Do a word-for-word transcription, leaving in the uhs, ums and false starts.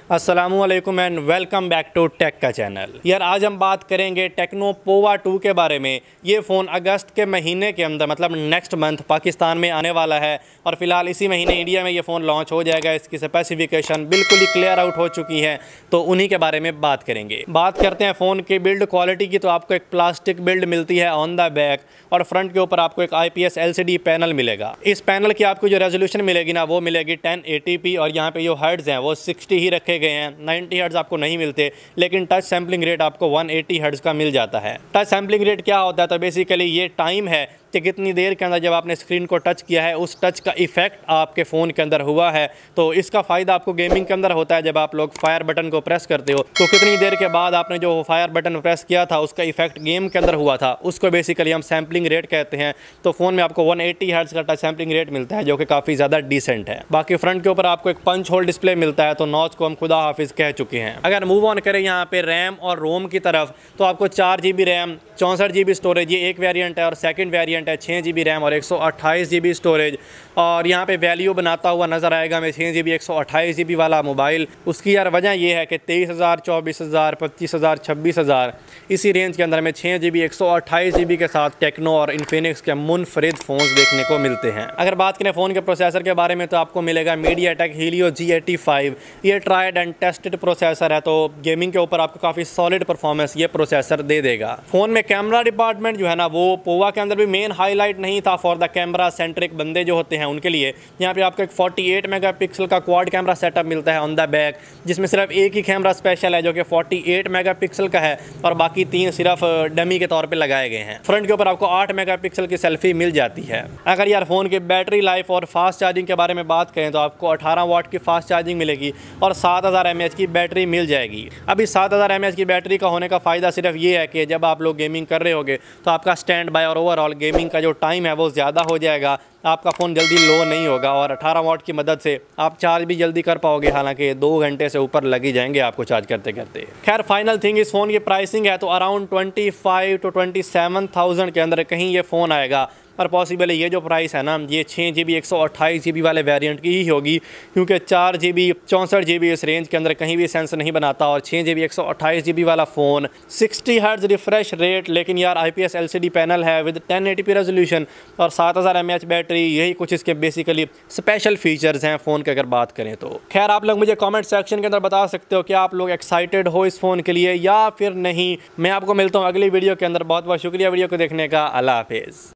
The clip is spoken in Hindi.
अस्सलामुअलैकुम and welcome back to tech का चैनल। यार आज हम बात करेंगे टेक्नो पोवा टू के बारे में। ये फ़ोन अगस्त के महीने के अंदर मतलब नेक्स्ट मंथ पाकिस्तान में आने वाला है और फिलहाल इसी महीने इंडिया में ये फ़ोन लॉन्च हो जाएगा। इसकी स्पेसिफिकेशन बिल्कुल ही क्लियर आउट हो चुकी है, तो उन्हीं के बारे में बात करेंगे। बात करते हैं फ़ोन की बिल्ड क्वालिटी की, तो आपको एक प्लास्टिक बिल्ड मिलती है ऑन द बैक और फ्रंट के ऊपर आपको एक I P S L C D panel मिलेगा। इस पैनल की आपको जो रेजोल्यूशन मिलेगी ना वो मिलेगी टेन एटी पी और यहाँ पे जो हर्ट्ज हैं वो सिक्सटी ही रखे गए हैं। नाइंटी हर्ट्ज आपको नहीं मिलते, लेकिन टच सैम्पलिंग रेट आपको वन एटी हर्ट्ज का मिल जाता है। टच सैम्पलिंग रेट क्या होता है? तो बेसिकली ये टाइम है कि कितनी देर के अंदर जब आपने स्क्रीन को टच किया है उस टच का इफेक्ट आपके फ़ोन के अंदर हुआ है। तो इसका फ़ायदा आपको गेमिंग के अंदर होता है। जब आप लोग फायर बटन को प्रेस करते हो तो कितनी देर के बाद आपने जो फायर बटन प्रेस किया था उसका इफेक्ट गेम के अंदर हुआ था, उसको बेसिकली हम सैम्पलिंग रेट कहते हैं। तो फ़ोन में आपको वन एटी हर्ट्ज का टच सैम्पलिंग रेट मिलता है, जो कि काफ़ी ज़्यादा डिसेंट है। बाकी फ्रंट के ऊपर आपको एक पंच होल डिस्प्ले मिलता है, तो नॉच को हम खुदा हाफिज़ कह चुके हैं। अगर मूव ऑन करें यहाँ पे रैम और रोम की तरफ, तो आपको चार जी बी रैम चौंसठ जी बी स्टोरेज, ये एक वेरिएंट है, और सेकंड वेरिएंट है छः जी बी रैम और एक सौ अट्ठाईस जी बी स्टोरेज। और यहाँ पे वैल्यू बनाता हुआ नज़र आएगा हमें छः जी बी एक सौ अट्ठाईस जी बी वाला मोबाइल। उसकी यार वजह ये है कि तेईस हज़ार चौबीस हज़ार पच्चीस हज़ार छब्बीस हज़ार इसी रेंज के अंदर में छः जी बी एक सौ अट्ठाईस जी बी के साथ टेक्नो और इन्फिनिक्स के मुनफरिद फ़ोन्स देखने को मिलते हैं। अगर बात करें फ़ोन के प्रोसेसर के बारे में, तो आपको मिलेगा MediaTek Helio G eighty five. ये ट्राइड एंड टेस्टेड प्रोसेसर है, तो गेमिंग के ऊपर आपको काफ़ी सॉलिड परफॉर्मेंस ये प्रोसेसर दे देगा। फ़ोन में कैमरा डिपार्टमेंट जो है ना वो पोवा के अंदर भी मेन हाईलाइट नहीं था फॉर द कैमरा सेंट्रिक बंदे जो होते हैं उनके लिए। यहाँ पे आपको एक अड़तालीस मेगापिक्सल का क्वाड कैमरा सेटअप मिलता है ऑन द बैक, जिसमें सिर्फ एक ही कैमरा स्पेशल है जो कि अड़तालीस मेगापिक्सल का है और बाकी तीन सिर्फ डमी के तौर पे लगाए गए हैं। फ्रंट के ऊपर आपको आठ मेगापिक्सल की सेल्फी मिल जाती है। अगर यार फ़ोन की बैटरी लाइफ और फास्ट चार्जिंग के बारे में बात करें तो आपको अठारह वाट की फास्ट चार्जिंग मिलेगी और सात हज़ार एम एच की बैटरी मिल जाएगी। अभी सात हज़ार एम एच की बैटरी का होने का फ़ायदा सिर्फ ये है कि जब आप लोग गेमिंग कर रहे होगे तो आपका स्टैंड बाय और ओवरऑल गेमिंग का जो टाइम है वो ज़्यादा हो जाएगा, आपका फ़ोन जल्दी लो नहीं होगा और अठारह वाट की मदद से आप चार्ज भी जल्दी कर पाओगे। हालांकि दो घंटे से ऊपर लग ही जाएंगे आपको चार्ज करते करते। खैर फाइनल थिंग, इस फ़ोन की प्राइसिंग है तो around twenty five to twenty seven thousand के अंदर कहीं ये फ़ोन आएगा। और पॉसिबल ये जो प्राइस है ना ये छः जी बी एक सौ अट्ठाईस जी बी वाले वेरिएंट की ही होगी, क्योंकि चार जी बी चौंसठ जी बी इस रेंज के अंदर कहीं भी सेंस नहीं बनाता और छः जी बी एक सौ अट्ठाईस जी बी वाला phone sixty hertz refresh rate, लेकिन यार I P S L C D panel है with ten eighty P resolution और सात हज़ार एम एच बैटरी, यही कुछ इसके बेसिकली स्पेशल फीचर्स हैं फ़ोन के अगर बात करें तो। खैर आप लोग मुझे कॉमेंट सेक्शन के अंदर बता सकते हो कि आप लोग एक्साइटेड हो इस फ़ोन के लिए या फिर नहीं। मैं आपको मिलता हूँ अगली वीडियो के अंदर। बहुत बहुत शुक्रिया वीडियो को देखने का। अल्लाह हाफिज़।